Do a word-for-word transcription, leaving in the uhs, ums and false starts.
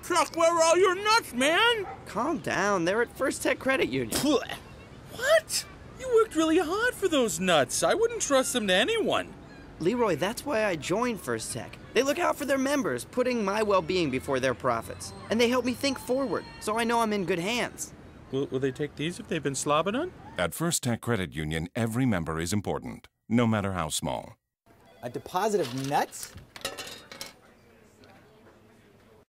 Chock, where are all your nuts, man? Calm down. They're at First Tech Credit Union. What? You worked really hard for those nuts. I wouldn't trust them to anyone. Leroy, that's why I joined First Tech. They look out for their members, putting my well-being before their profits. And they help me think forward, so I know I'm in good hands. Will, will they take these if they've been slobbing on? At First Tech Credit Union, every member is important, no matter how small. A deposit of nuts?